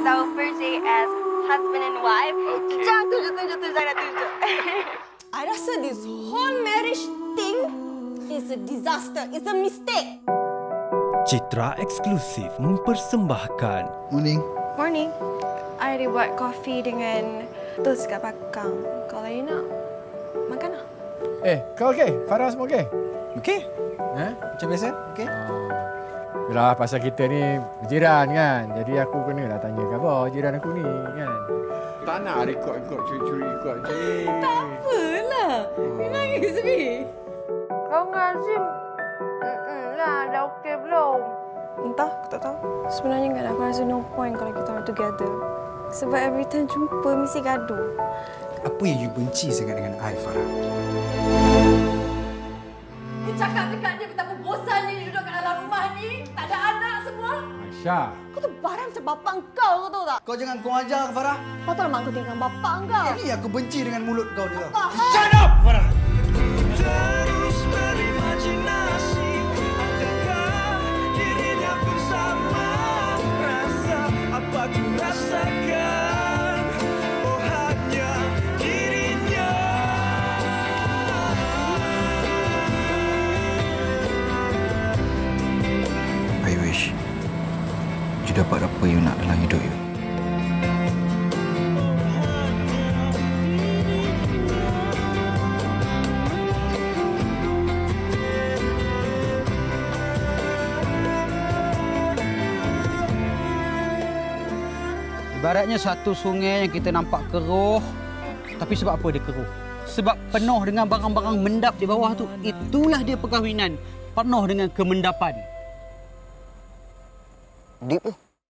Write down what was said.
our first day as husband and wife. Okay. Jangan tunjuk. I rasa this whole marriage thing is a disaster. It's a mistake. Citra eksklusif mempersembahkan. Morning. Morning. I ada buat kopi dengan toast kat belakang. Kalau you nak, makan lah. Kau okey? Farah semua okey? Okey. Macam biasa? Okey. Yalah, pasal kita ni berjiran kan. Jadi aku kenalah tanya khabar jiran aku ni kan. Tak nak rekod-rekod curi-curi ikut je. Tak apalah. You nangis ni. Kau Azim, lah, dah okey belum? Entah, aku tak tahu. Sebenarnya kan aku rasa no point kalau kita orang together. Sebab every time jumpa mesti gaduh. Apa yang you benci sangat dengan I, Farah? You cakap dekat dia betapa bosannya dia duduk kat dalam rumah ni. Tak ada anak semua. Aisyah. Kau tu barang macam bapak kau tahu tak? Kau jangan kau ajar, Farah. Patut mak kau tinggal bapak kau. Ini aku benci dengan mulut kau dia. Shut up, Farah! Terus berimajinasi, adakah dirinya bersama? Rasa apa ku rasakan? Oh hanya dirinya. I wish you dapat apa you nak dalam hidup you. Ibaratnya satu sungai yang kita nampak keruh, tapi sebab apa dia keruh? Sebab penuh dengan barang-barang mendap di bawah tu. Itulah dia perkahwinan, penuh dengan kemendapan. Deep tu.